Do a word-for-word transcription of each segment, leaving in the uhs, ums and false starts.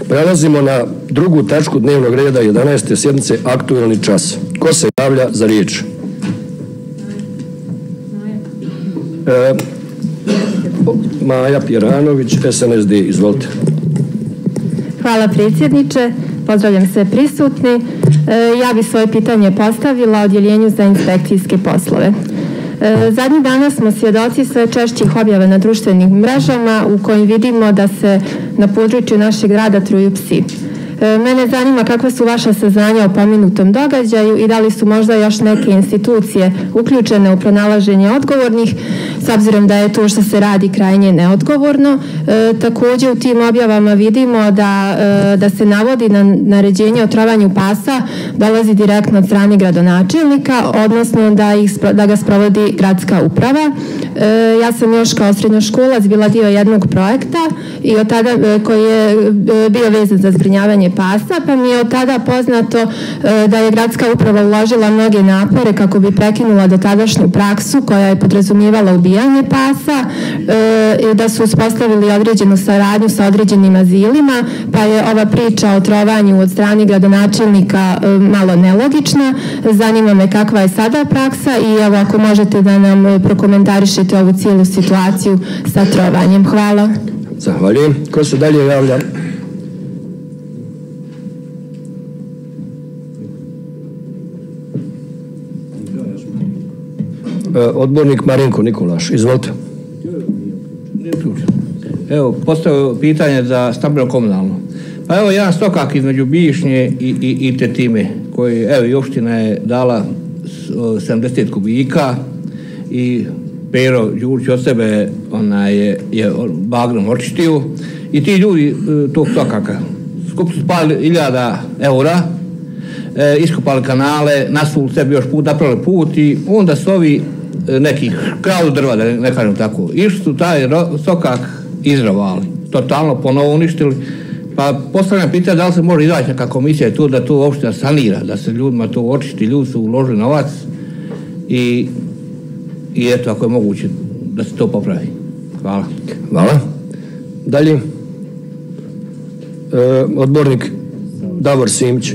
Prelazimo na drugu tačku dnevnog reda jedanaeste sjednice, aktualni čas. Ko se javlja za riječ? E, Maja Pjeranović, S N S D, izvolite. Hvala predsjedniče, pozdravljam sve prisutni. E, ja bih svoje pitanje postavila Odjeljenju za inspekcijske poslove. E, zadnjih dana smo svjedoci sve češćih objava na društvenim mrežama u kojim vidimo da se na području našeg grada truju psi. E, mene zanima kakva su vaša saznanja o pomenutom događaju i da li su možda još neke institucije uključene u pronalaženje odgovornih, s obzirom da je to što se radi krajnje neodgovorno. E, također u tim objavama vidimo da, e, da se navodi na naređenje o trovanju pasa dolazi direktno od strane gradonačelnika, odnosno da, ih, da ga sprovodi gradska uprava. E, ja sam još kao srednjoškolac bila dio jednog projekta i od tada, e, koji je e, bio vezan za zbrinjavanje pasa, pa mi je od tada poznato e, da je gradska uprava uložila mnoge napore kako bi prekinula dotadašnju praksu koja je podrazumijevala ubijanje pasa, e, da su uspostavili određenu saradnju sa određenim azilima, pa je ova priča o trovanju od strane gradonačelnika e, malo nelogična. Zanima me kakva je sada praksa i evo ako možete da nam prokomentarišete ovu cijelu situaciju sa trovanjem. Hvala. Zahvaljujem. Ko se dalje javlja? Odbornik Marinko Nikolaš, izvolite. Evo, postavio pitanje za stambeno komunalno. Pa evo jedan stokak između Bišnje i, i, i Tetime, koji, evo, i opština je dala sedamdeset kubika i Pero Đurić od sebe ona je, je bagrom očistio i ti ljudi tog stokaka skup su spali hiljada eura, e, iskopali kanale, nasuli sebi još put, napravili put i onda su ovi nekih kralu drva, da ne kažem tako, išli su taj stokak izravali, totalno ponovo uništili, pa postavljam pitanje da li se može izaći neka komisija tu da to opština sanira, da se ljudima to očisti, ljudi su uložili novac i, i eto ako je moguće da se to popravi. Hvala. Hvala. Dalje. E, odbornik Davor Simić.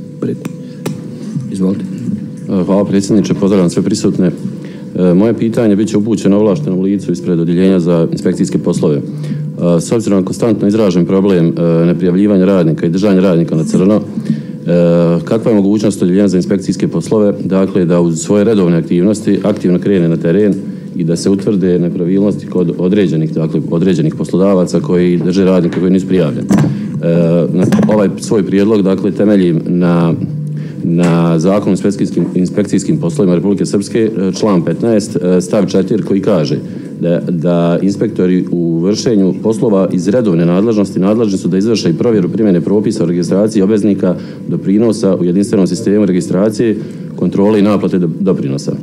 Izvolite. Hvala predsjedniče, pozdravljam sve prisutne. Moje pitanje bit će upućeno ovlaštenom licu ispred Odjeljenja za inspekcijske poslove. S obzirom na konstantno izražen problem neprijavljivanja radnika i držanja radnika na crno, kakva je mogućnost Odjeljenja za inspekcijske poslove, dakle da uz svoje redovne aktivnosti aktivno krene na teren i da se utvrde nepravilnosti kod određenih, dakle, određenih poslodavaca koji drže radnika koji nisu prijavljeni. Ovaj svoj prijedlog, dakle, temeljim na na Zakon o inspekcijskim, inspekcijskim poslovima Republike Srpske, član petnaest, stav četiri, koji kaže da, da inspektori u vršenju poslova iz redovne nadležnosti nadležni su da izvrše i provjeru primjene propisa o registraciji obveznika doprinosa u jedinstvenom sistemu registracije, kontrole i naplate doprinosa.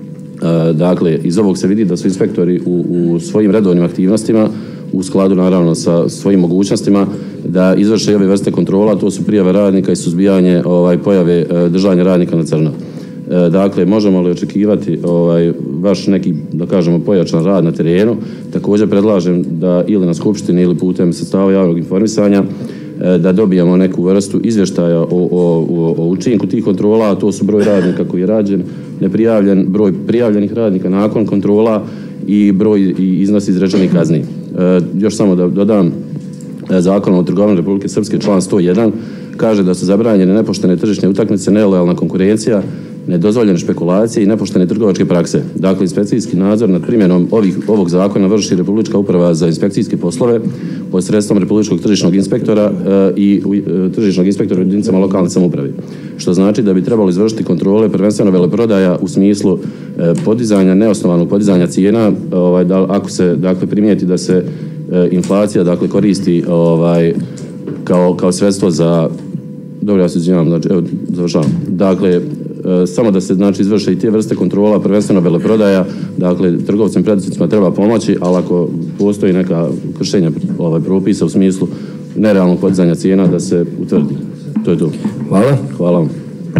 Dakle, iz ovog se vidi da su inspektori u, u svojim redovnim aktivnostima u skladu naravno sa svojim mogućnostima da izvrše ove vrste kontrola, to su prijave radnika i suzbijanje ovaj, pojave e, držanja radnika na crno. E, dakle, možemo li očekivati ovaj, vaš neki, da kažemo, pojačan rad na terenu? Također predlažem da ili na skupštini ili putem sredstava javnog informisanja e, da dobijemo neku vrstu izvještaja o, o, o, o učinku tih kontrola, a to su broj radnika koji je rađen, neprijavljen, broj prijavljenih radnika nakon kontrola i broj i iznos izrečenih kazni. E, još samo da dodam, Zakonom o trgovini Republike Srpske, član sto jedan, kaže da su zabranjene nepoštene tržišne utakmice, nelojalna konkurencija, nedozvoljene špekulacije i nepoštene trgovačke prakse. Dakle, inspekcijski nadzor nad primjenom ovih, ovog zakona vrši Republička uprava za inspekcijske poslove pod sredstvom Republičkog tržišnog inspektora e, i e, tržišnog inspektora u jedinicama lokalne samouprave. Što znači da bi trebalo izvršiti kontrole, prvenstveno veleprodaja u smislu e, podizanja, neosnovanog podizanja cijena, ovaj, da, ako se dakle, primijeti da se e, inflacija dakle, koristi ovaj, kao, kao sredstvo za... Dobro, ja se izvinjavam, znači, evo, završavam. Dakle, samo da se znači izvrše i te vrste kontrola, prvenstveno veleprodaja, dakle trgovcima i preduzetnicima treba pomoći, ali ako postoji neka kršenja ovaj, propisa u smislu nerealnog podizanja cijena da se utvrdi. To je to. Hvala. Hvala vam.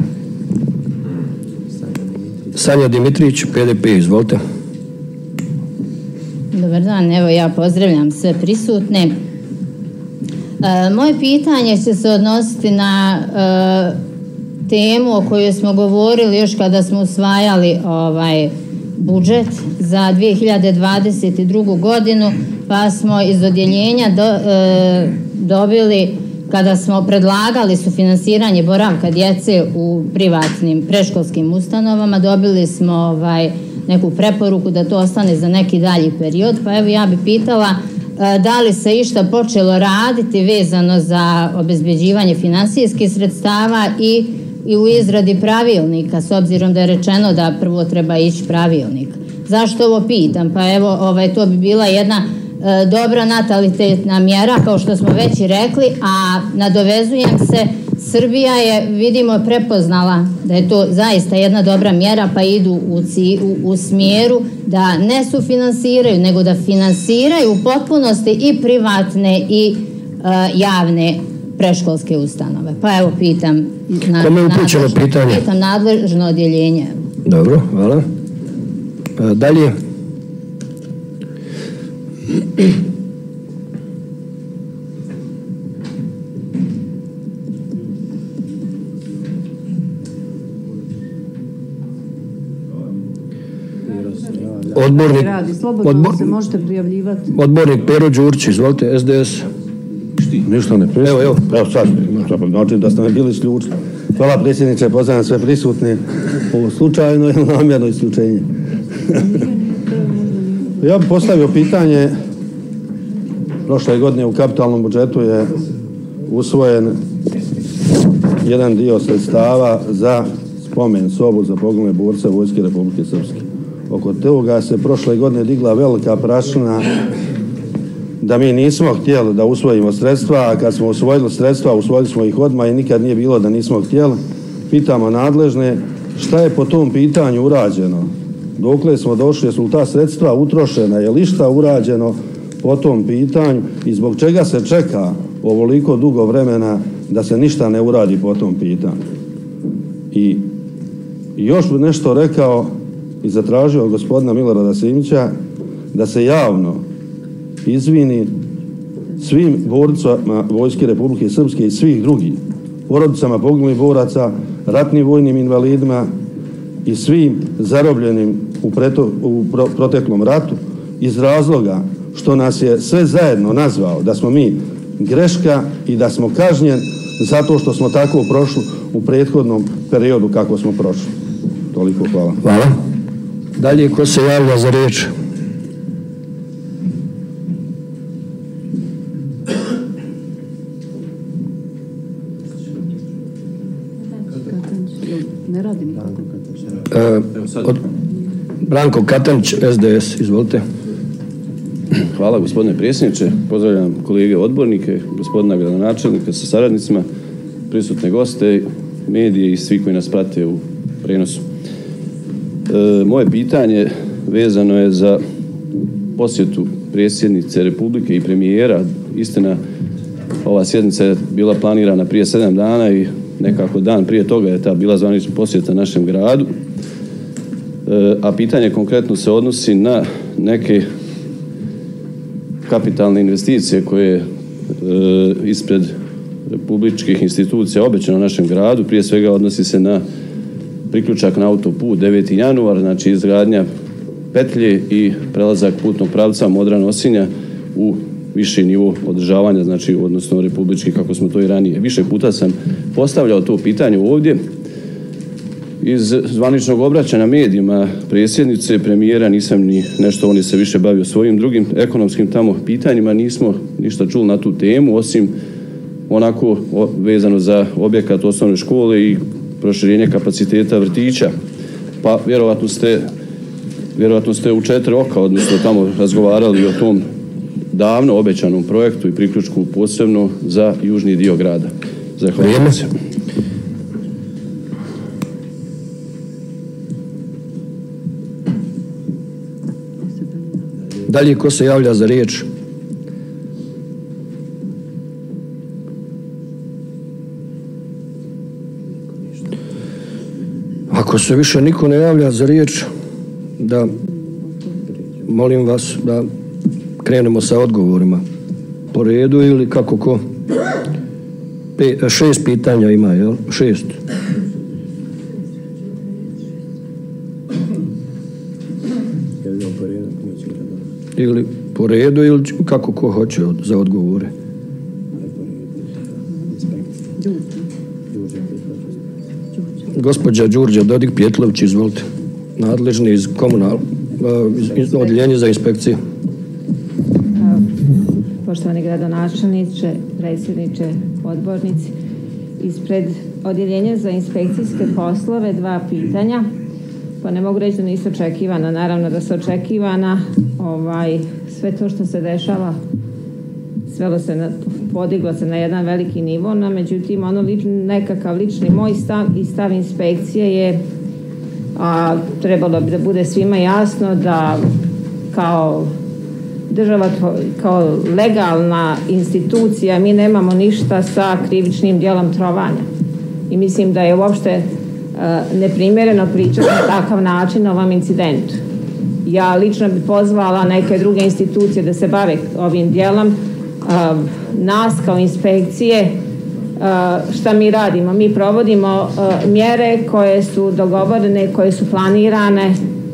Sanja Dimitrić, P D P, izvolite. Dobar dan, evo ja pozdravljam sve prisutne. Moje pitanje će se odnositi na temu o kojoj smo govorili još kada smo usvajali ovaj budžet za dvije hiljade dvadeset drugu godinu, pa smo iz odjeljenja do, e, dobili, kada smo predlagali sufinansiranje boravka djece u privatnim predškolskim ustanovama, dobili smo ovaj, neku preporuku da to ostane za neki dalji period, pa evo ja bih pitala e, da li se išta počelo raditi vezano za obezbeđivanje finansijskih sredstava i i u izradi pravilnika, s obzirom da je rečeno da prvo treba ići pravilnik. Zašto ovo pitam? Pa evo, ovaj, to bi bila jedna e, dobra natalitetna mjera, kao što smo već i rekli, a nadovezujem se, Srbija je, vidimo, prepoznala da je to zaista jedna dobra mjera, pa idu u, u, u smjeru da ne sufinansiraju, nego da finansiraju u potpunosti i privatne i e, javne preškolske ustanove. Pa evo pitam na, Kome je upućeno pitanje? Pitam nadležno odjeljenje. Dobro, hvala. E, dalje. Odbornik, radi, slobodno odbor, se možete prijavljivati. Odbornik Pero Đurčić, izvolite, S D S. Ništa ne prisutno. Evo, evo. Evo sad, znači da ste me bili isključili. Hvala predsjedniče, pozdravljam sve prisutne. Ovo slučajno ili namjerno isključenje. Ja bih postavio pitanje. Prošle godine u kapitalnom budžetu je usvojen jedan dio sredstava za spomen sobu za poginule borce Vojske Republike Srpske. Oko toga se prošle godine digla velika prašina da mi nismo htjeli da usvojimo sredstva, a kad smo usvojili sredstva, usvojili smo ih odmah i nikad nije bilo da nismo htjeli. Pitamo nadležne šta je po tom pitanju urađeno, dokle smo došli, jesu li ta sredstva utrošena, je li šta urađeno po tom pitanju i zbog čega se čeka ovoliko dugo vremena da se ništa ne uradi po tom pitanju. I još bi nešto rekao i zatražio od gospodina Milorada Simića da se javno izvini svim borcima Vojske Republike Srpske i svih drugih, porodicama poginulih boraca, ratnim vojnim invalidima i svim zarobljenim u, preto, u pro, proteklom ratu iz razloga što nas je sve zajedno nazvao da smo mi greška i da smo kažnjeni zato što smo tako prošli u prethodnom periodu kako smo prošli. Toliko, hvala. Hvala. Dalje, ko se javlja za riječ? Ne radi nikako. E, od, Branko Katanić, S D S, izvolite. Hvala gospodine predsjedniče, pozdravljam kolege odbornike, gospodina gradonačelnika sa saradnicima, prisutne goste, medije i svi koji nas prate u prenosu. E, moje pitanje vezano je za posjetu predsjednice Republike i premijera. Istina, ova sjednica je bila planirana prije sedam dana i nekako dan prije toga je ta bila zvanična posjeta našem gradu. E, a pitanje konkretno se odnosi na neke kapitalne investicije koje je e, ispred republičkih institucija obećano našem gradu. Prije svega odnosi se na priključak na autoput deveti januar, znači izgradnja petlje i prelazak putnog pravca Modran-Osinja u viši nivo održavanja, znači odnosno republički kako smo to i ranije. Više puta sam postavljao to pitanje ovdje. Iz zvaničnog obraćanja medijima predsjednice, premijera nisam ni nešto, on je se više bavio svojim drugim ekonomskim tamo pitanjima, nismo ništa čuli na tu temu, osim onako vezano za objekat osnovne škole i proširenje kapaciteta vrtića. Pa vjerovatno ste, vjerovatno ste u četiri oka, odnosno tamo razgovarali o tom davno obećanom projektu i priključku posebno za južni dio grada. Zahvaljujem se. Dalje, ko se javlja za riječ? Ako se više niko ne javlja za riječ, da molim vas da krenemo sa odgovorima po redu ili kako ko. Pe, šest pitanja ima, jel? Šest. Ili po redu ili kako ko hoće od, za odgovore. Gospođa Đurđa Dodik Pjetlović, izvolite. Nadležni iz komunal, iz odjeljenja za inspekcije. Poštovani gradonačelniče, predsjedniče, odbornici, ispred odjeljenja za inspekcijske poslove dva pitanja. Pa ne mogu reći da nisu očekivana, naravno da su očekivana. Ovaj, sve to što se dešava svelo se na, podiglo se na jedan veliki nivo, no međutim ono lič, nekakav lični moj stav i stav inspekcije je, a trebalo bi da bude svima jasno da kao država, kao legalna institucija mi nemamo ništa sa krivičnim djelom trovanja. I mislim da je uopšte uh, neprimjereno pričati na takav način o ovom incidentu. Ja lično bih pozvala neke druge institucije da se bave ovim djelom. Uh, nas kao inspekcije, uh, šta mi radimo? Mi provodimo uh, mjere koje su dogovorene, koje su planirane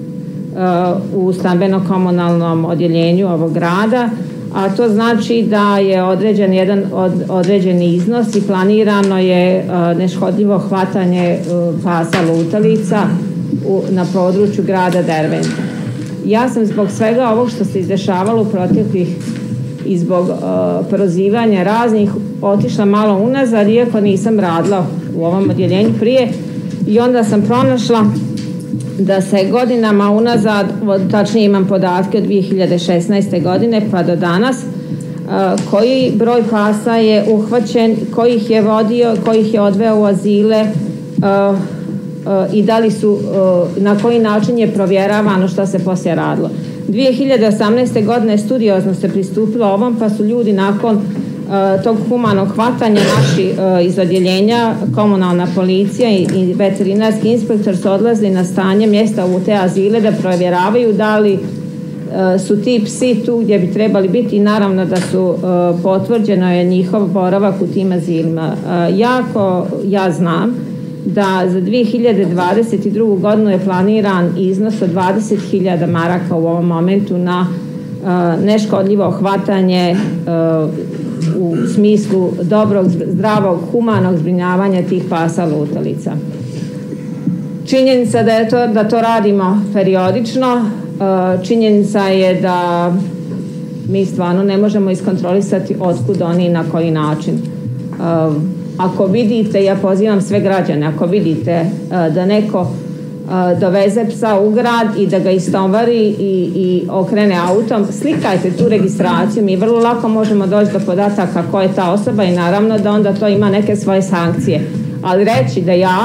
uh, u stambeno-komunalnom odjeljenju ovog grada, a to znači da je određen jedan od, određeni iznos i planirano je uh, neškodljivo hvatanje uh, pasa lutalica u, na području grada Derventa. Ja sam zbog svega ovog što se izdešavalo u proteklih i zbog uh, prozivanja raznih otišla malo unazad, iako nisam radila u ovom odjeljenju prije, i onda sam pronašla da se godinama unazad, tačnije imam podatke od dvije hiljade šesnaeste. godine pa do danas, uh, koji broj pasa je uhvaćen, koji ih je vodio, koji ih je odveo u azile, uh, uh, i da li su, uh, na koji način je provjeravano što se poslije radilo. dvije hiljade osamnaeste. godine studiozno se pristupilo ovom, pa su ljudi nakon uh, tog humanog hvatanja naši uh, iz odjeljenja, komunalna policija i, i veterinarski inspektor su odlazili na stanje mjesta u te azile da provjeravaju da li uh, su ti psi tu gdje bi trebali biti i naravno da su uh, potvrđeno je njihov boravak u tim azilima. Uh, jako ja znam da za dvije hiljade dvadeset drugu. godinu je planiran iznos od dvadeset hiljada maraka u ovom momentu na uh, neškodljivo hvatanje uh, u smislu dobrog, zdravog, humanog zbrinjavanja tih pasa lutalica. Činjenica da je to, da to radimo periodično, uh, činjenica je da mi stvarno ne možemo iskontrolisati otkud oni i na koji način. Uh, Ako vidite, ja pozivam sve građane, ako vidite uh, da neko uh, doveze psa u grad i da ga istovari i, i okrene autom, slikajte tu registraciju, mi vrlo lako možemo doći do podataka ko je ta osoba i naravno da onda to ima neke svoje sankcije. Ali reći da ja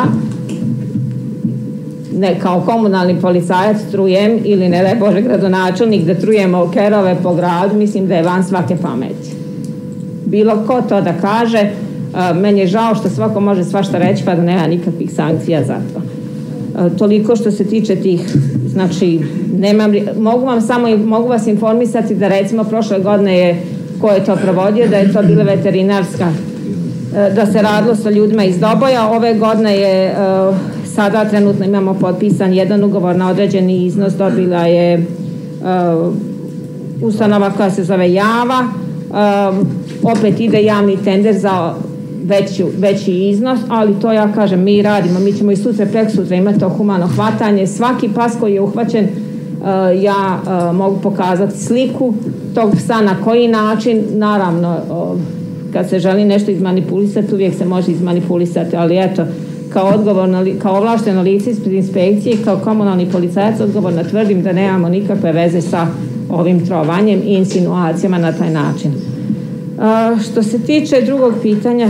ne, kao komunalni policajac trujem ili ne daj Bože gradonačelnik da trujemo kerove po gradu, mislim da je van svake pameti. Bilo ko to da kaže, Uh, meni je žao što svako može svašta reći pa da nema nikakvih sankcija za to. Uh, toliko što se tiče tih, znači, nemam, mogu vam samo, mogu vas informisati da recimo prošle godine je, ko je to provodio, da je to bila veterinarska, uh, da se radilo sa ljudima iz Doboja. Ove godine je, uh, sada trenutno imamo potpisan jedan ugovor na određeni iznos, dobila je uh, ustanova koja se zove Java, uh, opet ide javni tender za Veći, veći iznos, ali to ja kažem, mi radimo, mi ćemo i sutra, preksutra imati to humano hvatanje. Svaki pas koji je uhvaćen, uh, ja uh, mogu pokazati sliku tog psa, na koji način, naravno, uh, kad se želi nešto izmanipulisati, uvijek se može izmanipulisati, ali eto, kao odgovorno, kao ovlašteno lice ispred inspekcije, kao komunalni policajac, odgovorno tvrdim da nemamo nikakve veze sa ovim trovanjem i insinuacijama na taj način. Uh, što se tiče drugog pitanja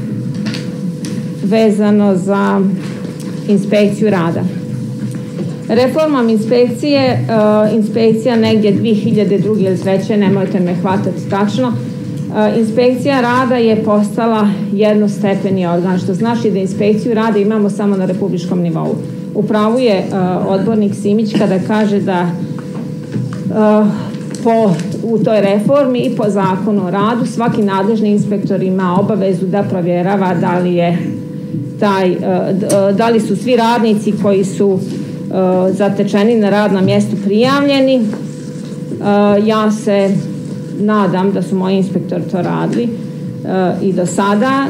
vezano za inspekciju rada. Reformom inspekcije, uh, inspekcija negdje dvije hiljade druge ili treće, nemojte me hvatati tačno, uh, inspekcija rada je postala jednostepeni organ, što znači da inspekciju rada imamo samo na republičkom nivou. U pravu je uh, odbornik Simić kada kaže da uh, po, u toj reformi i po zakonu o radu svaki nadležni inspektor ima obavezu da provjerava da li je taj, da li su svi radnici koji su zatečeni na radnom mjestu prijavljeni. Ja se nadam da su moji inspektori to radili i do sada.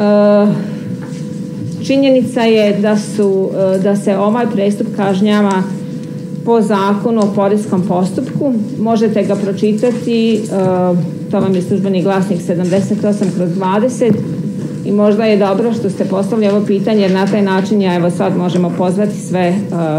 Činjenica je da, su, da se ovaj prestup kažnjava po zakonu o poreskom postupku. Možete ga pročitati, to vam je službeni glasnik sedamdeset osam kroz dvadeset i možda je dobro što ste postavili ovo pitanje jer na taj način ja evo sad možemo pozvati sve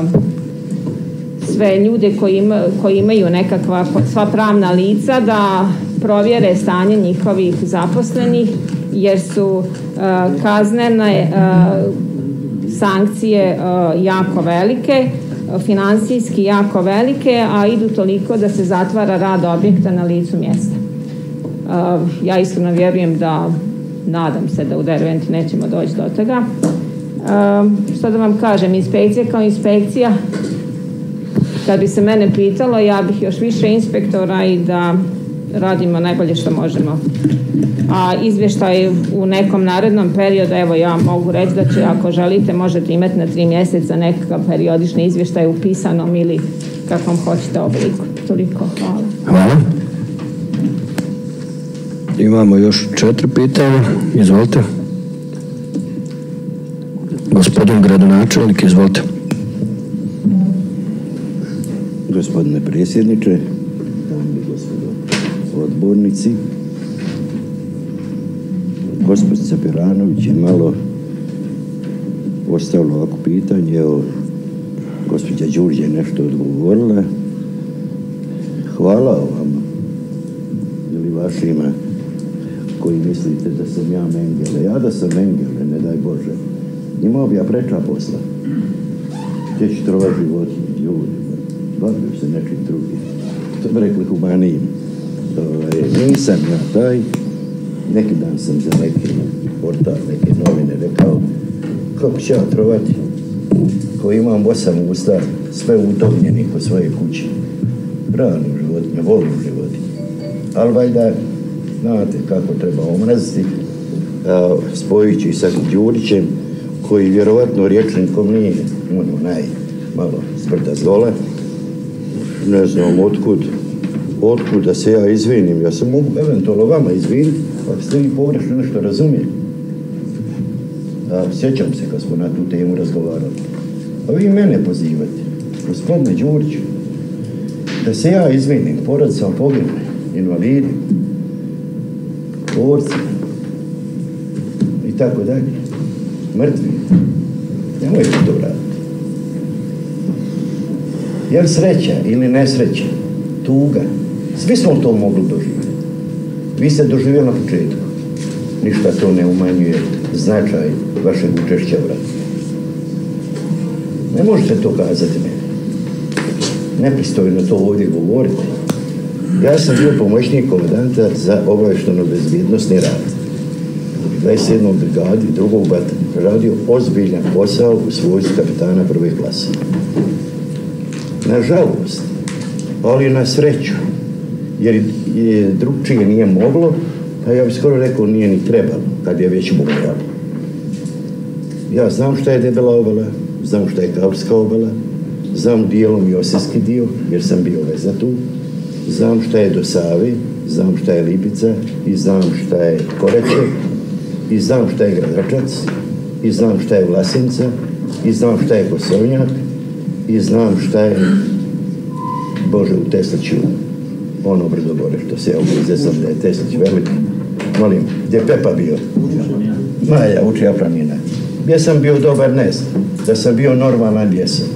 sve ljude koji, ima, koji imaju nekakva sva pravna lica da provjere stanje njihovih zaposlenih jer su uh, kaznene uh, sankcije uh, jako velike, uh, financijski jako velike, a idu toliko da se zatvara rad objekta na licu mjesta. Uh, ja iskreno vjerujem da, nadam se da u Derventi nećemo doći do toga. Uh, što da vam kažem, inspekcija kao inspekcija, kad bi se mene pitalo, ja bih još više inspektora i da radimo najbolje što možemo. A izvještaj u nekom narednom periodu, evo ja mogu reći da će, ako želite, možete imati na tri mjeseca nekakav periodični izvještaj u pisanom ili kakvom hoćete obliku. Toliko, hvala. Hvala. Imamo još četiri pitanja. Izvolite. Gospodin gradonačelnik, izvolite. Gospodine predsjedniče, dame i gospodo odbornici, gospođica Peranović je malo postavila ovako pitanje, evo, gospođa Đurđe je nešto odgovorila. Hvala vam ili vašima koji mislite da sam ja Mengele. Ja da sam Mengele, ne daj Bože, imao bi ja preča posla. Gdje ću trova životinje, ljudi, bavio se nečim drugim. To bi rekli humanijim. Nisam ja taj. Neki dan sam za neki portal, neke novine rekao kako će ja trovati ko imam osam usta, sve utovnjeni kod svoje kući. Branim životinje, volim životinje. Ali valjda znate kako treba omraziti, spojući sa Đurićem, koji vjerovatno riječnikom nije, ono naj, malo sprda zdola. Ne znam otkud, otkud da se ja izvinim. Ja sam mogu eventualno vama izviniti, ako ste vi pogrešno nešto razumijeli. A, sjećam se kad smo na tu temu razgovarali. A vi mene pozivate, gospodine Đuriću, da se ja izvinim porodicama poginule, invalidi, borci i tako dalje, mrtvi. Nemojte to raditi. Je li sreća ili nesreća, tuga, svi smo to mogli doživjeti. Vi ste doživjeli na početku. Ništa to ne umanjuje značaj vašeg učešća u radu. Ne možete to kazati meni. Nepristojno to ovdje govoriti. Ja sam bio pomoćnik komandanta za obavještajno-bezbjednosni rad. U dvadeset sedmoj brigadi drugog bataljona radio ozbiljan posao u svojstvu kapitana prve klase. Nažalost, ali na sreću, jer je drugčije nije moglo, pa ja bih skoro rekao nije ni trebalo, kad je već moralo. Ja znam šta je Debela obala, znam šta je Kapska obala, znam dijelom i Osijski dio, jer sam bio veza tu, znam šta je do Save, znam šta je Lipica, i znam šta je Koreće, i znam šta je Gradačac, i znam šta je Vlasinca, i znam šta je Kosovnjak, i znam šta je, Bože, u Tesliću, ono brdo gore, što se ja ublize sam da je Teslić veliki. Molim, gdje je Pepa bio? Maja, uči Apranina. Gdje sam bio dobar, ne znam. Da sam bio normalan, gdje sam.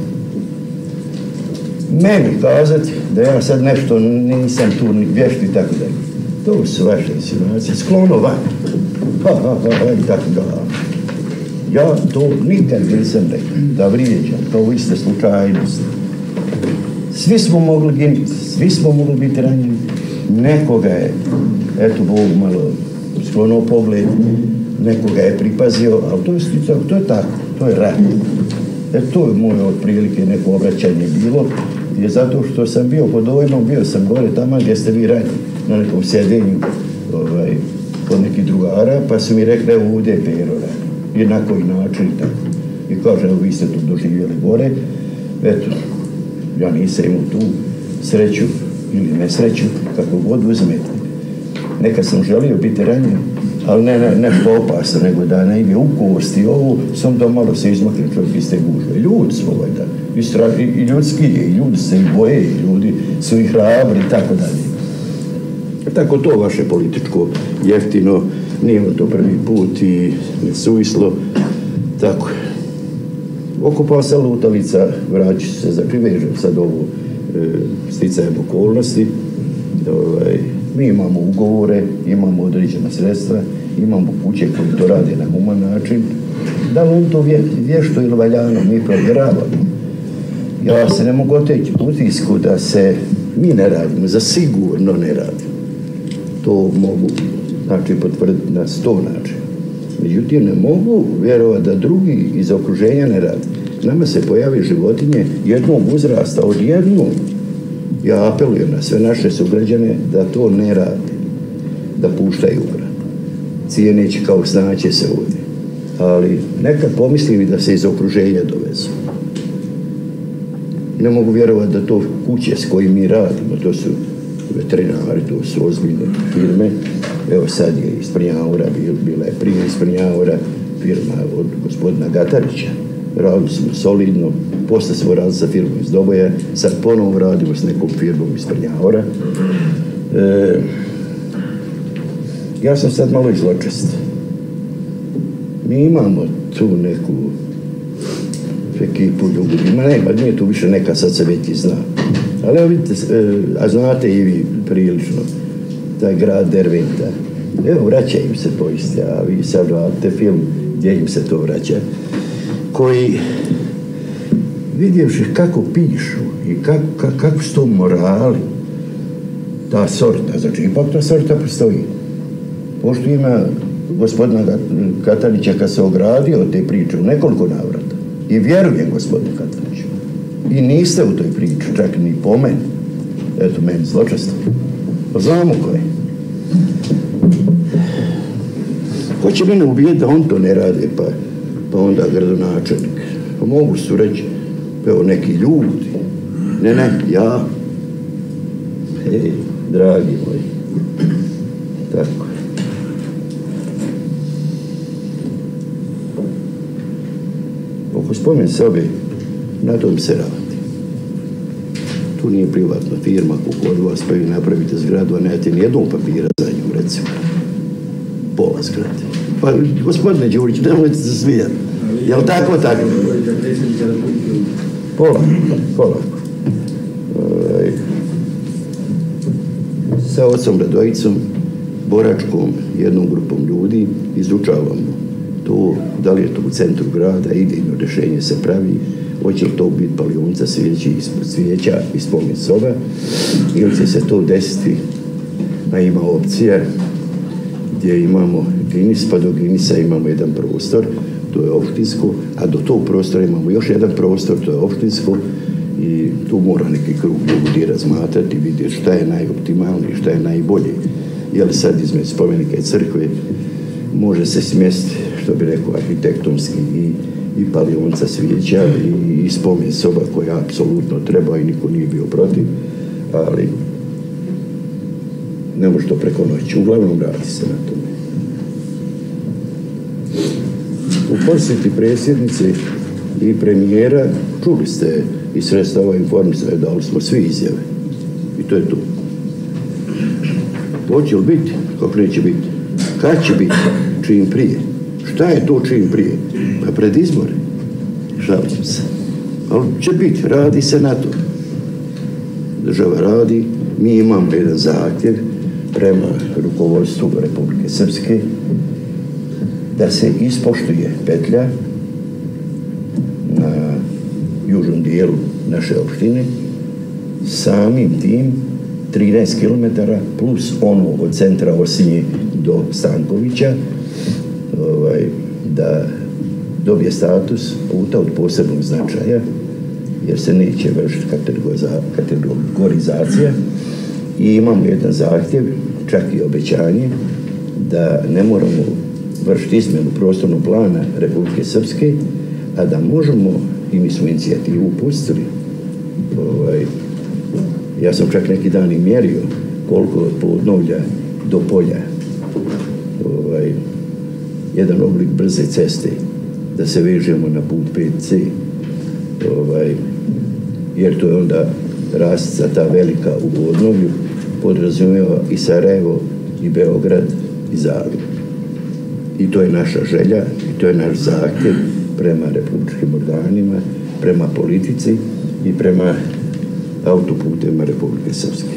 Meni kazati da ja sad nešto nisam tu ni vješt i tako dalje. To su vaše insinuacije. Sklono van. Ha, ha, ha, i tako da. Ja to nikad nisam rekao. Da vrijeđam, kao iste slučajnosti. Svi smo mogli ginuti, svi smo mogli biti ranjeni. Nekoga je, eto Bog malo sklono pogled, nekoga je pripazio, ali to je, to je tako, to je rat. E to je moje otprilike neko obraćanje bilo je zato što sam bio pod dojmom, bio sam gore tamo gdje ste vi radili, na nekom sjedenju ovaj, kod nekih drugara, pa su mi rekli, evo ovdje je Pero radi. I na koji način i tako. I kaže, evo vi ste tu doživjeli gore, eto, ja nisam imao tu sreću ili nesreću, kako god uzmete. Nekad sam želio biti ranjen, ali ne, ne, ne opasno, nego da ne ide u kost i ovo, sam da malo se izmakne čovjek iz te gužve. Ljudi su ovaj da, i, stra, i, i ljudski je, i ljudi se i boje, i ljudi su i hrabri i tako dalje. Tako to vaše političko jeftino, nije to prvi put i nesuvislo, tako je. Okupao se lutalica, vraći se, znači vežem sad ovo e, sticajem okolnosti. Ovaj, mi imamo ugovore, imamo određena sredstva, imamo kuće koji to rade na human način. Da li on to vje, vješto ili valjano, mi provjeravamo. Ja se ne mogu oteći utisku da se mi ne radimo, za sigurno ne radimo. To mogu, znači, potvrditi na sto načina. Međutim, ne mogu vjerovati da drugi iz okruženja ne rade. Nama se pojavi životinje jednog uzrasta, od jednog. Ja apelujem na sve naše sugrađane da to ne rade, da puštaju grad. Cijeneći kao snaće se ovdje. Ali nekad pomislim i da se iz okruženja dovezu. Ne mogu vjerovati da to kuće s kojim mi radimo, to su veterinari, to su ozbiljne firme. Evo sad je iz Prnjaura, bila je prije iz Prnjaura firma od gospodina Gatarića. Radili smo solidno, posle smo radili sa firmom iz Doboja, sad ponovo radimo s nekom firmom iz Prnjaura. E, ja sam sad malo zločest. Mi imamo tu neku ekipu ljudi, ima nema, nije tu više neka, sad se već i zna. Ali evo vidite, a znate i vi prilično, taj grad Derventa, evo vraća im se povijesti, a vi sad radite film gdje im se to vraća, koji vidjevši kako pišu i kako, kako, kako su to morali, ta sorta, znači ipak ta sorta postoji. Pošto ima gospodina Katanića kad se ogradio od te priče u nekoliko navrata, i vjerujem gospodinu Kataniću, i niste u toj priči, čak ni po meni, eto meni zločesto, pa znamo ko je. Ko će mene ubijeti da on to ne radi, pa, pa onda gradonačelnik. Pa mogu su reći, evo neki ljudi, ne, ne, ja, hej, dragi moji, tako je. Oko spomen sobe, na tom se radi. Tu nije privatna firma, kako od vas pa vi napravite zgradu, a nemate nijednog papira za nju, recimo. Pola zgrade. Pa, gospodine Đurić, nemojte se smijati. Jel' tako, tako? Pola, pola. E, sa ocom Radojicom, Boračkom, jednom grupom ljudi, izučavamo to, da li je to u centru grada, idejno rješenje se pravi, hoće li to biti palionica svijeća ispod svijeća i spomen soba, ili će se to desiti, a ima opcija gdje imamo Ginis, pa do Ginisa imamo jedan prostor, to je opštinsko, a do tog prostora imamo još jedan prostor, to je opštinsko, i tu mora neki krug ljudi razmatrati, vidjeti šta je najoptimalnije, šta je najbolje. Jer sad između spomenika i crkve može se smjestiti, što bi rekao, arhitektonski i, i palionica svijeća i, i spomen soba koja apsolutno treba i niko nije bio protiv, ali ne može to preko noći. Uglavnom radi se na tome. U posjeti predsjednice i premijera čuli ste i sredstava informisanja, dali smo svi izjave. I to je to. Hoće li biti? Kako neće biti? Kad će biti? Čim prije. Šta je to čim prije? Pa pred izbore. Šalim se. Ali će biti. Radi se na to. Država radi. Mi imamo jedan zahtjev prema rukovodstvu Republike Srpske da se ispoštuje petlja na južnom dijelu naše opštine, samim tim trinaest kilometara plus ono od centra Osinje do Stankovića, ovaj, da dobije status puta od posebnog značaja jer se neće vršiti kategorizacija i imamo jedan zahtjev, čak i obećanje, da ne moramo vršiti izmjenu prostornog plana Republike Srpske, a da možemo, i mi smo inicijativu pustili, ovaj, ja sam čak neki dan i mjerio koliko od Podnovlja do Polja, ovaj, jedan oblik brze ceste, da se vežemo na put pet ce, ovaj, jer to je onda rastica ta velika u Podnovlju, podrazumijeva i Sarajevo, i Beograd, i Zagreb. I to je naša želja, i to je naš zahtjev prema republičkim organima, prema politici i prema autoputima Republike Srpske.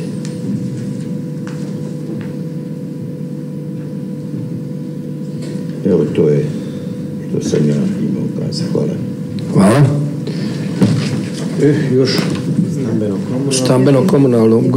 Evo, to je što sam ja imao kazati. Hvala. Hvala. E, još stambeno komunalno um,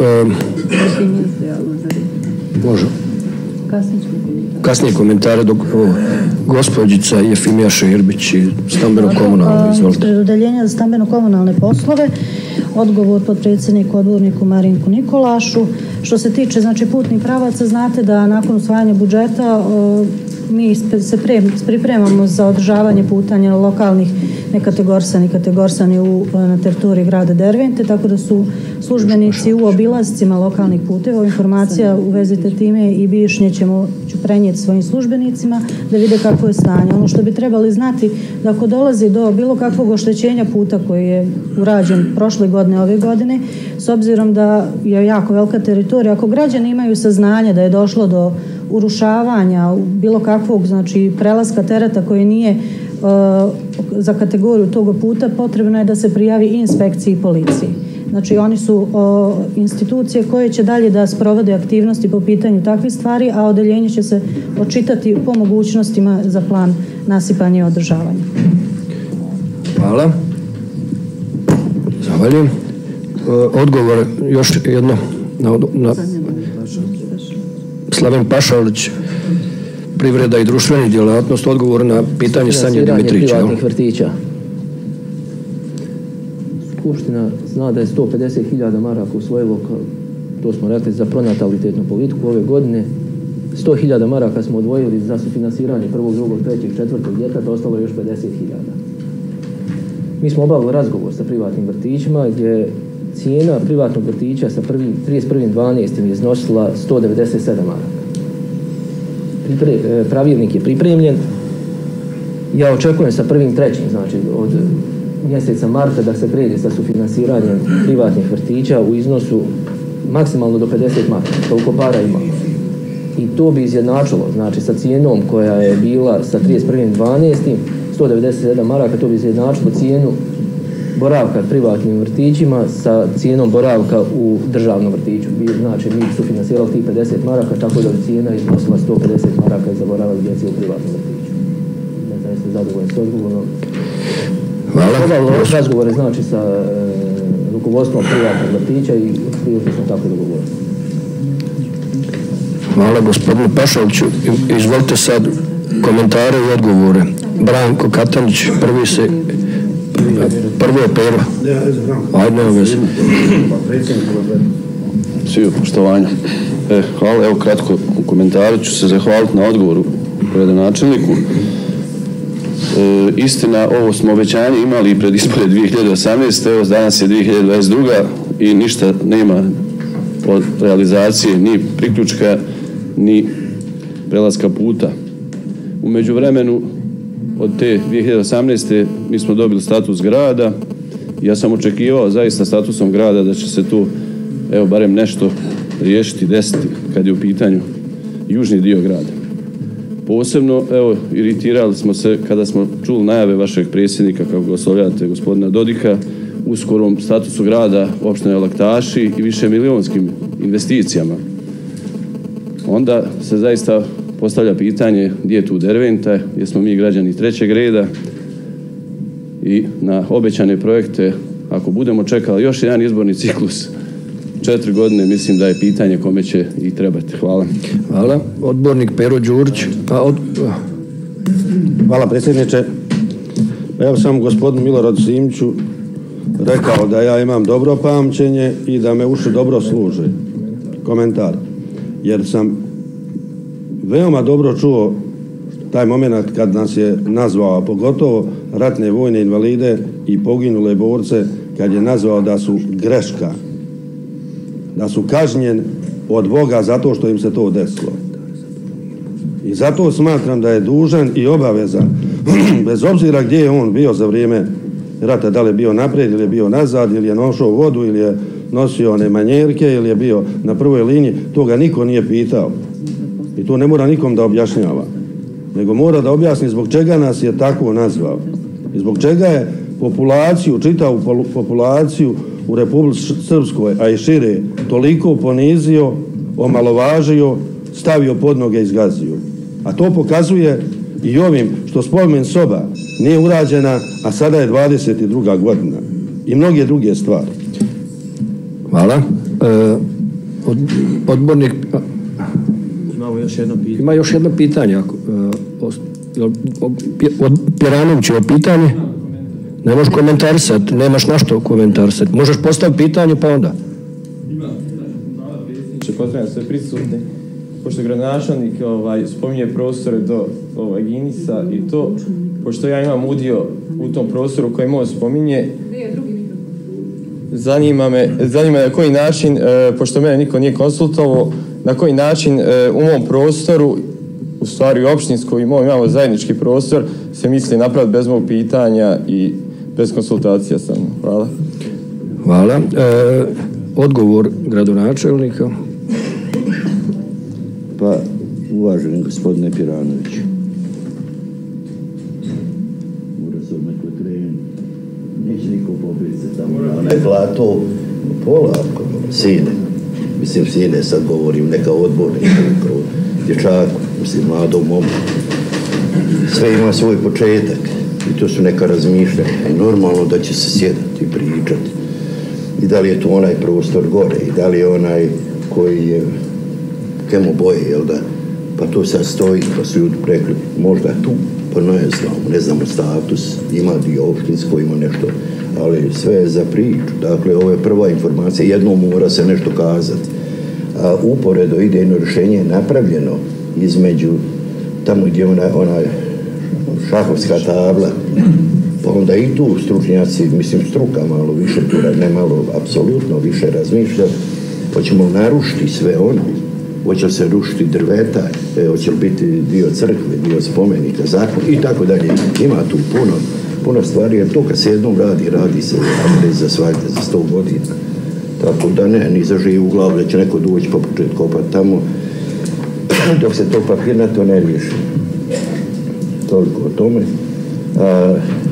može kasnije komentare dok o, gospođica Jefimija Šerbić i stambeno komunalno, izvolite. Predodeljenje za stambeno komunalne poslove, odgovor podpredsjedniku odborniku Marinku Nikolašu. Što se tiče znači putnih pravaca, znate da nakon usvajanja budžeta o, mi se pripremamo za održavanje putanja lokalnih nekategorisani kategorisani u, na teritoriji grada Dervente, tako da su službenici u obilazcima lokalnih puteva. Informacija u vezi te time i Bišnje ćemo ću prenijeti svojim službenicima da vide kako je stanje. Ono što bi trebali znati, da ako dolazi do bilo kakvog oštećenja puta koji je urađen prošle godine, ove godine, s obzirom da je jako velika teritorija, ako građani imaju saznanje da je došlo do urušavanja bilo kakvog znači prelaska tereta koji nije uh, za kategoriju tog puta, potrebno je da se prijavi i inspekciji i policiji. Znači oni su uh, institucije koje će dalje da sprovode aktivnosti po pitanju takvih stvari, a odeljenje će se očitati po mogućnostima za plan nasipanja i održavanja. Hvala. Zahvaljujem. Uh, odgovor još jedno na, na Slaven Pašalić, privreda i društveni djelatnost, odgovor na pitanje Sanje Dimitrića. Privatnih vrtića. Skupština zna da je sto pedeset hiljada maraka usvojilo, to smo rekli, za pronatalitetnu politiku ove godine. sto hiljada maraka smo odvojili za sufinansiranje prvog, drugog, trećeg, četvrtog djeteta, ostalo je još pedeset hiljada. Mi smo obavili razgovor sa privatnim vrtićima gdje cijena privatnog vrtića sa trideset prvog dvanaestog je iznosila sto devedeset sedam maraka. Pripre, pravilnik je pripremljen. Ja očekujem sa prvim trećim, znači od mjeseca marta, da se krene sa sufinansiranjem privatnih vrtića u iznosu maksimalno do pedeset maraka, toliko para imamo. I to bi izjednačilo, znači sa cijenom koja je bila sa trideset prvog dvanaestog sto devedeset sedam maraka, to bi izjednačilo cijenu boravka privatnim vrtićima sa cijenom boravka u državnom vrtiću. Znači, mi su finansirali tih pedeset maraka, tako da bi cijena iznosila sto pedeset maraka za boravak djece u privatnom vrtiću. Ne znam, jeste zadovoljni s odgovorom. Hvala. Obavljamo razgovore, znači, sa e, rukovodstvom privatnog vrtića i otprilike smo tako dogovorili. Hvala gospodinu Pašaliću. Izvolite sad komentare i odgovore. Branko Katanić, prvi se... Prvo je Pero. Ajde, nema veze. Svi poštovanja. E, hvala, evo kratko u komentaru ću se zahvaliti na odgovoru gradonačelniku. E, istina, ovo smo obećanje imali pred izbore dvije hiljade osamnaeste. Evo, danas je dvije hiljade dvadeset druga i ništa nema od realizacije, ni priključka, ni prelaska puta. U međuvremenu, od te dvije hiljade osamnaeste. mi smo dobili status grada. Ja sam očekivao zaista statusom grada da će se tu, evo, barem nešto riješiti, desiti kad je u pitanju južni dio grada. Posebno, evo, iritirali smo se kada smo čuli najave vašeg predsjednika, kako ga oslovljate, gospodina Dodika, u skorom statusu grada opštine Laktaši i više milionskim investicijama. Onda se zaista postavlja pitanje gdje je tu Derventa, gdje smo mi građani trećeg reda i na obećane projekte, ako budemo čekali još jedan izborni ciklus, četiri godine, mislim da je pitanje kome će i trebati. Hvala. Hvala. Odbornik Pero Đurić. Pa od... Hvala predsjedniče. Evo samo gospodinu Miloradu Simiću rekao da ja imam dobro pamćenje i da me uši dobro služe. Komentar. Jer sam veoma dobro čuo taj moment kad nas je nazvao, pogotovo ratne vojne invalide i poginule borce, kad je nazvao da su greška, da su kažnjen od Boga zato što im se to desilo. I zato smatram da je dužan i obavezan, bez obzira gdje je on bio za vrijeme rata, da li je bio naprijed ili je bio nazad, ili je nošao vodu, ili je nosio one manjerke, ili je bio na prvoj liniji, to ga niko nije pitao. I to ne mora nikom da objašnjava, nego mora da objasni zbog čega nas je tako nazvao. I zbog čega je populaciju, čitavu populaciju u Republici Srpskoj, a i šire, toliko ponizio, omalovažio, stavio pod noge i zgazio. A to pokazuje i ovim što spomen soba nije urađena, a sada je dvadeset druga godina. I mnoge druge stvari. Hvala. E, od, odbornik... Imamo još jedno pitanje. Ima još jedno pitanje. Ako, e, od Piranovića je pitanje. Ne možeš komentarisati, nemaš na što komentarisati. Možeš postaviti pitanje pa onda. Pozdravljam sve prisutne. Pošto gradonačelnik ovaj, spominje prostore do ovaj, Ginisa i to, pošto ja imam udio u tom prostoru koji on spominje, zanima me, zanima me na koji način, e, pošto mene niko nije konsultovao, na koji način e, u mom prostoru, u stvari u općinskoj i moj imamo zajednički prostor, se misli napraviti bez mog pitanja i bez konsultacija sa mnom. Hvala. Hvala. E, odgovor gradonačelnika. Pa, uvaženi gospodine Piranović, mora se odmah tren, neće niko pobiti se tamo na onaj plato, polako, sine, mislim sine, sad govorim neka odbornika, kao dječaku, mislim mladom momu, sve ima svoj početak i to su neka razmišljanja i normalno da će se sjedati i pričati i da li je to onaj prostor gore i da li je onaj koji je kemo boje, jel da, pa to sad stoji, pa su ljudi rekli, možda tu, pa ne znamo, ne znamo status, ima dio opštinsko, ima nešto, ali sve je za priču, dakle, ovo je prva informacija, jednom mora se nešto kazati, a uporedo idejno rješenje je napravljeno između, tamo gdje ona, ona šahovska tabla, pa onda i tu stručnjaci, mislim struka malo više, tu ne malo, apsolutno više razmišlja, hoćemo narušiti sve ono, hoće li se rušiti drveta, e, hoće li biti dio crkve, dio spomenika, zakon i tako dalje. Ima tu puno, puno stvari, jer to kad se jednom radi, radi se za svakde, za sto godina. Tako da ne, ni za živu glavu da će neko doći pa početi kopati tamo, dok se to papirnato ne riješi. Toliko o tome. A,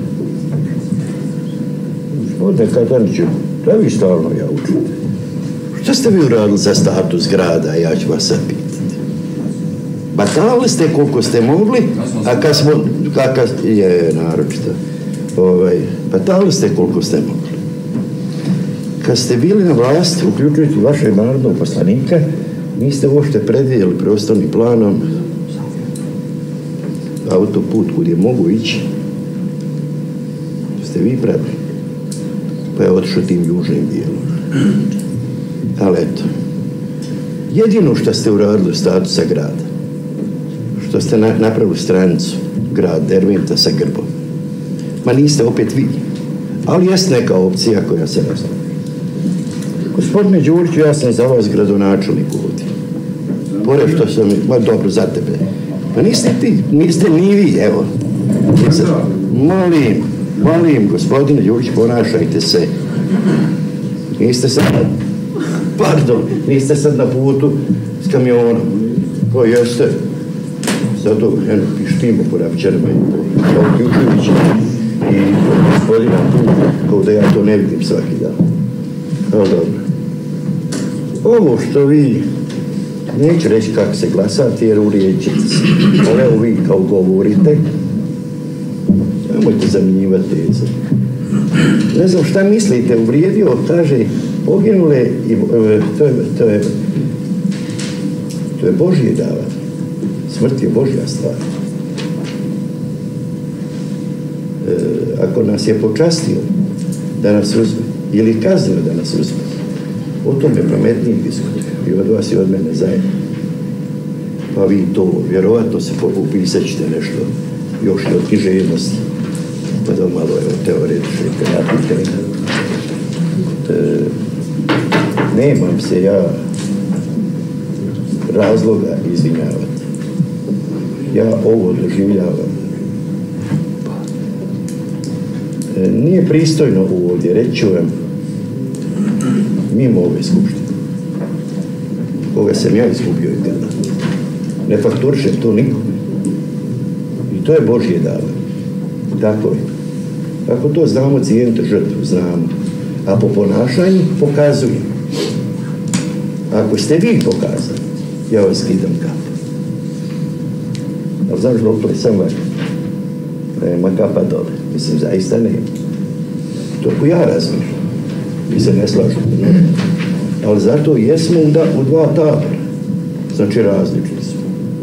gospodine Kataniću, da vi stalno ja učite. Što ste vi uradili za status grada, ja ću vas sad pitati. Batalili ste koliko ste mogli, a kad smo, kakav je naročito, ovaj, batalili ste koliko ste mogli. Kad ste bili na vlasti, uključujući vašeg narodnog poslanika, niste uopšte predvidjeli prostornim planom autoput kud je mogu ići. Ste vi pravili. Pa je otišao tim južnim dijelom. Ali eto, jedino što ste uradili u statusa grada, što ste na, napravili stranicu grad Derventa sa grbom, ma niste opet vi, ali jest neka opcija koja se ne zna. Gospodine Đuriću, ja sam za vas gradonačelnik ovdje. Pored što sam, ma dobro, za tebe. Ma niste ti, niste ni vi, evo. Niste, molim, molim, gospodine Đurić, ponašajte se. Niste sad, pardon, niste sad na putu s kamionom. To jeste. Zato, eno, pištimo po Ravčanima i po Uključujući i gospodina tu, kao da ja to ne vidim svaki dan. Ali dobro. Ovo što vi, neću reći kako se glasate jer urijećete se, ali evo vi kao govorite, nemojte zamjenjivati teze. Ne znam šta mislite, uvrijedio, kaže, poginule, i, to, je, to, je, to je Božje davanje. Smrt je Božja stvar. E, ako nas je počastio da nas uzme ili kaznio da nas uzme. O tome pametniji diskutuje i od vas i od mene zajedno. Pa vi to, vjerovatno se upisat ćete nešto još i od književnosti, pa da malo je od teoretične terapije. E, nemam se ja razloga izvinjavati. Ja ovo doživljavam. E, nije pristojno ovdje, reći ću vam, mimo ove skupštine. Koga sam ja izgubio i kada. Ne fakturišem to nikome. I to je Božje dalo. Tako je. Ako to znamo, cijenite žrtvu, znamo. A po ponašanju pokazujem. Ako ste vi pokazali, ja vas skidam kapu. Ali znaš, doktor, sam vam nema kapa dole. Mislim, zaista nema. Toliko ja razmišljam. Vi se ne slažete. Ne. Ali zato jesmo u, da, u dva tabora. Znači, različni smo.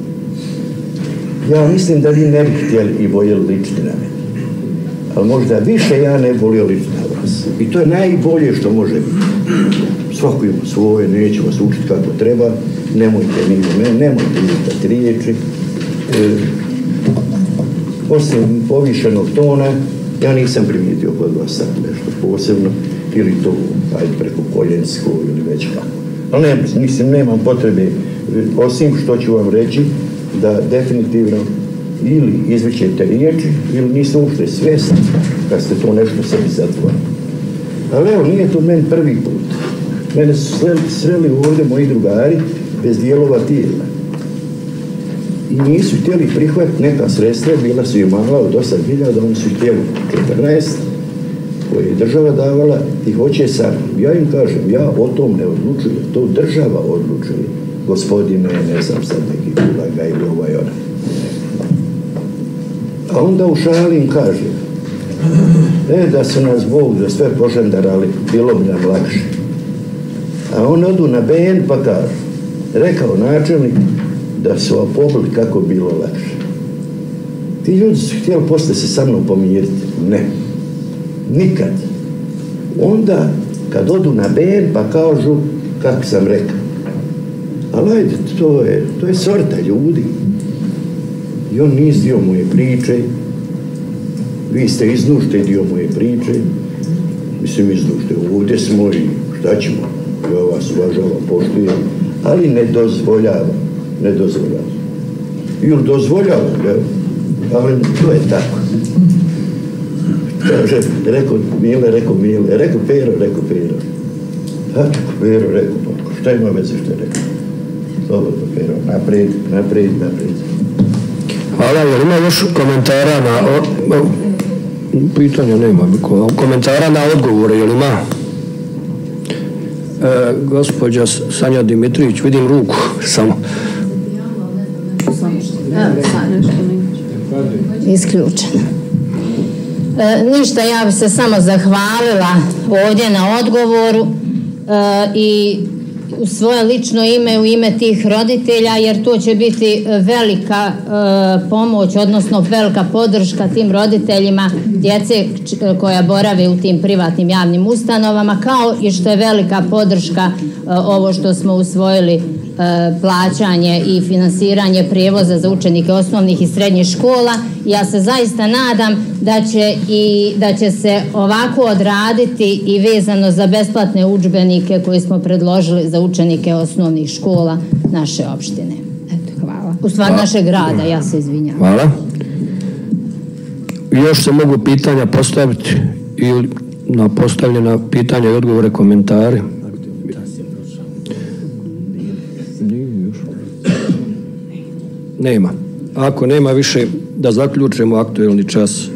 Ja mislim da vi ne bi htjeli i voljeli ličiti na mene. Ali možda više ja ne volio ličiti na vas. I to je najbolje što može biti. Svako ima svoje, neću vas učiti kako treba, nemojte ni u mene, nemojte izvitati riječi. E, osim povišenog tona, ja nisam primijetio kod vas sad nešto posebno, ili to, ajde, preko koljensko ili već kako. Ali ne, mislim, nemam potrebe, osim što ću vam reći, da definitivno ili izvićete riječi, ili niste uopšte svjesni kad ste to nešto sebi zatvorili. Ali evo, nije to meni prvi put. Mene su sreli ovdje moji drugari bez dijelova tijela. I nisu htjeli prihvatiti neka sredstva, bila su i mala od osam hiljada, oni su htjeli četrnaest, koje je država davala i hoće sam. Ja im kažem, ja o tom ne odlučujem, to država odlučuje. Gospodine, ne znam sad neki kulaga ili ovaj ona. A onda u šali im kaže, e, da su nas Bog za sve požandarali, bilo bi nam lakše. A on odu na B N pa kaže, rekao načelnik da su pobili kako bilo lakše. Ti ljudi su htjeli posle se sa mnom pomiriti. Ne. Nikad. Onda, kad odu na B N pa kažu kako sam rekao. Ali ajde, to je, to je sorta ljudi. I on nije dio moje priče. Vi ste iznušte dio moje priče. Mislim, iznušte. Ovdje smo i šta ćemo? Ja vas uvažavam, poštujem. Ali ne dozvoljavam. Ne dozvoljavam. Ili dozvoljavam, evo. Ali to je tako. Kaže, rekao Mile, rekao Mile. Rekao Pero, rekao Pero. A Pero, rekao, pa šta ima veze što je rekao? Slobodno, Pero, naprijed, naprijed, naprijed. Hvala, jer ima još komentara na... O, o, pitanja nema, komentara na odgovore, jel ima? E, gospođa Sanja Dimitrijević, vidim ruku, samo. Isključeno. E, ništa, ja bi se samo zahvalila ovdje na odgovoru e, i u svoje lično ime, u ime tih roditelja, jer to će biti velika e, pomoć, odnosno velika podrška tim roditeljima djece koja borave u tim privatnim javnim ustanovama, kao i što je velika podrška e, ovo što smo usvojili, e, plaćanje i finansiranje prijevoza za učenike osnovnih i srednjih škola. Ja se zaista nadam da će, i, da će se ovako odraditi i vezano za besplatne udžbenike koje smo predložili za učenike osnovnih škola naše opštine. Eto, hvala. U stvari našeg grada, ja se izvinjam. Hvala. Još se mogu pitanja postaviti ili na postavljena pitanja i odgovore, komentare. Nema. Ako nema više, da zaključimo aktuelni čas.